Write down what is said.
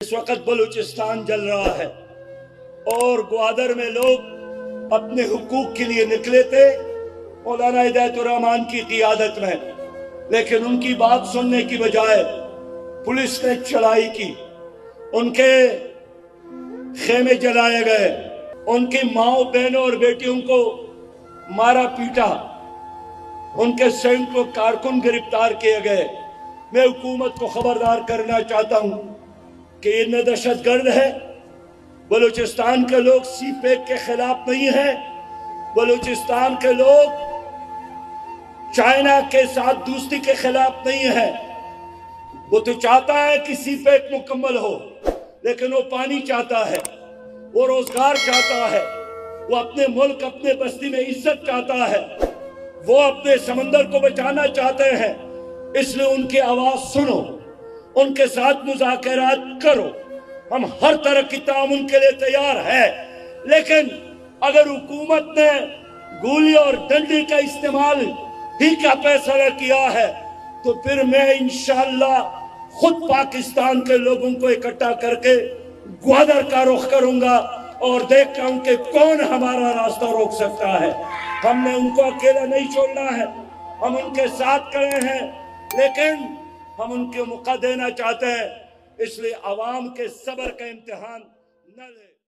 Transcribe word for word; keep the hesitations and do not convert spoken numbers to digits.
इस वक्त बलूचिस्तान जल रहा है और ग्वादर में लोग अपने हुकूक के लिए निकले थे मौलाना हिदायतुर रहमान की क़ियादत में, लेकिन उनकी बात सुनने की बजाय पुलिस ने चढ़ाई की, उनके खेमे जलाए गए, उनकी माओ बहनों और बेटियों को मारा पीटा, उनके सैकड़ों कारकुन गिरफ्तार किए गए। मैं हुकूमत को खबरदार करना चाहता हूं कि ये दहशतगर्द है। बलूचिस्तान के लोग सी पैक के खिलाफ नहीं है। बलूचिस्तान के लोग चाइना के साथ दोस्ती के खिलाफ नहीं है। वो तो चाहता है कि सी पैक मुकम्मल हो, लेकिन वो पानी चाहता है, वो रोजगार चाहता है, वो अपने मुल्क अपने बस्ती में इज्जत चाहता है, वो अपने समंदर को बचाना चाहते हैं। इसलिए उनकी आवाज सुनो, उनके साथ मुज़ाकरात करो। हम हर तरह की तामुन के लिए तैयार है, लेकिन अगर हुकूमत ने गोली और डंडे का इस्तेमाल ही का फैसला किया है तो फिर मैं इंशाअल्लाह खुद पाकिस्तान के लोगों को इकट्ठा करके ग्वादर का रुख करूंगा और देखता हूं कि कौन हमारा रास्ता रोक सकता है। हमने उनको अकेला नहीं छोड़ना है, हम उनके साथ खड़े हैं, लेकिन हम उनके मौका देना चाहते हैं। इसलिए आवाम के सब्र का इम्तिहान न ले।